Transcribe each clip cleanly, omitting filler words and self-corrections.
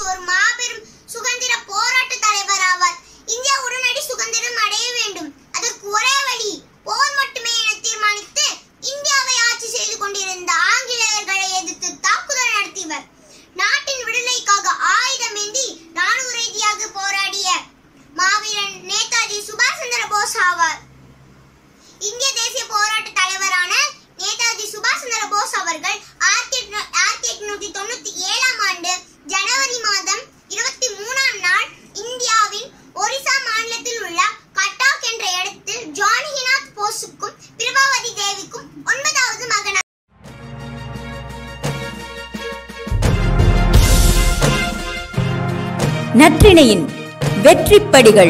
ஒரு மாபெரும் சுதந்திர போராட்ட தலைவர் ஆவார். இந்தியா உடனடி சுதந்திரம் அடைய வேண்டும், அதற்கு ஒரே வழி போர் மட்டுமே என தீர்மானித்து இந்தியாவை ஆட்சி செய்து கொண்டிருந்த ஆங்கிலேயர்களை எதிர்த்து தாக்குதல் நடத்தியவர். நாட்டின் விடுதலைக்காக ஆயுதமேந்தி ராணுவ ரீதியாக போராடிய மாவீரன் நேதாஜி சுபாஷ் சந்திர போஸ் ஆவார். இந்திய தேசிய போராட்ட தலைவரான நேதாஜி சுபாஷ் சந்திர போஸ் அவர்கள் 1897 ஆண்டு ஜனவரி மாதம் 23ஆம் நாள் இந்தியாவின் ஒரிசா மாநிலத்தில் உள்ள கட்டாக் என்ற இடத்தில் ஜானகிநாத் போஸுக்கும் பிரபாவதி தேவிக்கும் 9வது மகனாக நற்றிணையின் வெற்றிப்படிகள்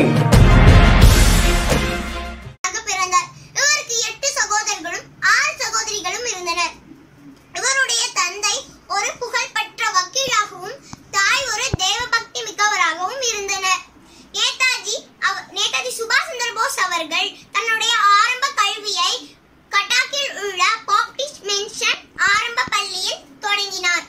பிறந்தார். இவருக்கு 8 சகோதரர்களும் 6 சகோதரிகளும் இருந்தனர். இவருடைய தந்தை ஒரு புகழ்பெற்ற வக்கீலாகவும் தாய் ஒரு தேவபக்தி மிக்கவராகவும் இருந்தனர். நேதாஜி சுபாஷ் சந்திர போஸ் அவர்கள் தன்னுடைய ஆரம்ப கல்வியை கட்டாக்கில் உள்ள பாப்டிஸ்ட் மிஷன் ஆரம்ப பள்ளியில் தொடங்கினார்.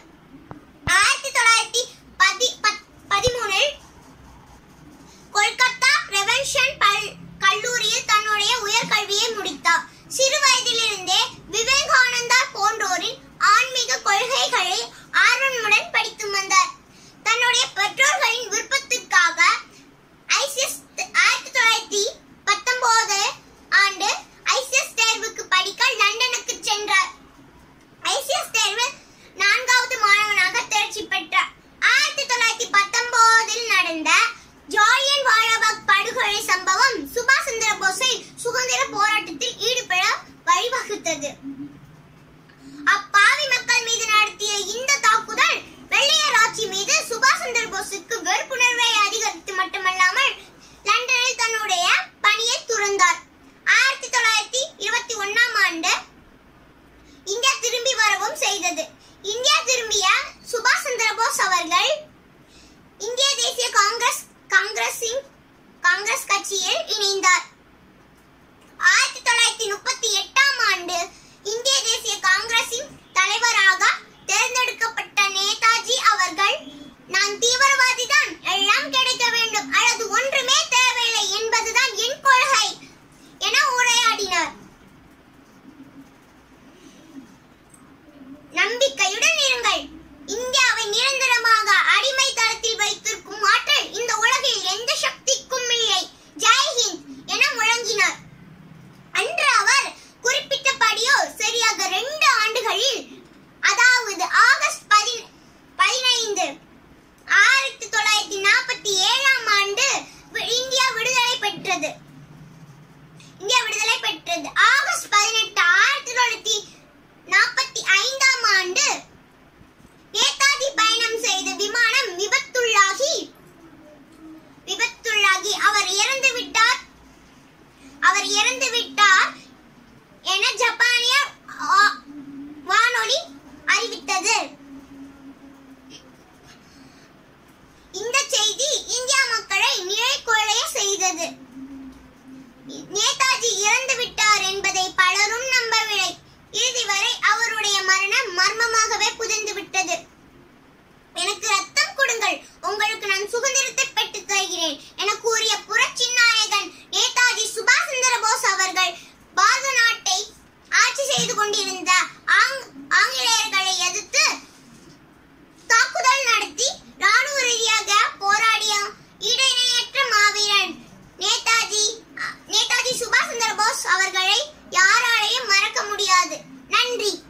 1913 கொல்கத்தா ரெவென்ஷன் கல்லூரியில் தன்னுடைய உயர்கல்வியை முடித்தார். சிறு வயதிலிருந்தே விவேகானந்தா போன்றோரின் ஆன்மீக கொள்கைகளை ஆர்வமுடன் படித்து வந்தார். தன்னுடைய பெற்றோர்களின் விருப்பத்திற்காக 1919 ஆண்டு ஐசிஎஸ் தேர்வுக்கு படிக்க லண்டனுக்கு சென்றார். ஐசிஎஸ் தேர்வில் 4வது மாணவனாக தேர்ச்சி பெற்றார். 1919 நடந்த ஜாலியன் வாலாபாக் படுகொலை சம்பவம் சுபாஷ் சந்திர போஸை சுதந்திர போராட்டத்தில் ஈடுபட வழிவகுத்தது. அப்பாவி மக்கள் மீது நடத்திய இந்த தாக்குதல் வெள்ளையர் ஆட்சி மீது சுபாஷ் சந்திர போஸுக்கு வெறுப்புணர்வை அதிகரித்து மட்டுமல்லாமல் லண்டனில் தன்னுடைய பணியை துறந்தார். 1921ஆம் ஆண்டு இந்தியா திரும்பி வரவும் செய்தது. இந்தியா திரும்பிய சுபாஷ் சந்திர போஸ் அவர்கள் இந்திய தேசிய காங்கிரஸ் கட்சியில் இணைந்தார். 1938ஆம் ஆண்டு இந்திய தேசிய காங்கிரசின் தலைவராக தேர்ந்தெடுக்கப்பட்ட நேதாஜி அவர்கள், நான் தீவிரவாதிதான், எல்லாம் கிடைக்க வேண்டும் அல்லது ஒன்றுமே தேவையில்லை என்பதுதான் என் கொள்கை என உரையாடினார். நம்பிக்கையுடன் இருங்கள், இந்தியாவை நிரந்தரமாக அடிமை தளத்தில் வைத்திருக்கும் ஆற்றல் இந்த உலகில் எந்த சக்திக்கும் இல்லை, ஜெய்ஹிந்த் என முழங்கினார். அன்று அவர் குறிப்பிட்டபடியோ சரியாக 2 ஆண்டுகளில், அதாவது ஆகஸ்ட் 15 1947ஆம் ஆண்டு இந்தியா விடுதலை பெற்றது. ஆகஸ்ட் 18 1945ஆம் ஆண்டு நேதாஜி பயணம் செய்த விமானம் விபத்துள்ளாகி அவர் இறந்து விட்டார் என ஜப்பானிய வானொலி அறிவித்தது. இந்த செய்தி இந்திய மக்களை நிலைகுலைய செய்தது. நேதாஜி இறந்து விட்டார் என்பதை பலரும் நம்பவில்லை. இறுதி வரை அவருடைய மரணம் மர்மமாகவே புதைந்து விட்டது. எனக்கு ரத்தம் கொடுங்கள், உங்களுக்கு நான் சுதந்திரத்தை பெற்றுத் தருகிறேன் என கூறிய புரட்சி நாயகன் நேதாஜி சுபாஷ் சந்திர போஸ் அவர்கள் பாரத நாட்டை ஆட்சி செய்து கொண்டிருந்த ஆங்கிலேயர்களை எதிர்த்து தாக்குதல் நடத்தி ராணுவ ரீதியாக போராடிய ஈடிணையற்ற மாவீரன் நேதாஜி சுபாஷ் சந்திர போஸ் அவர்களை யாராலையும் மறக்க முடியாது. நன்றி.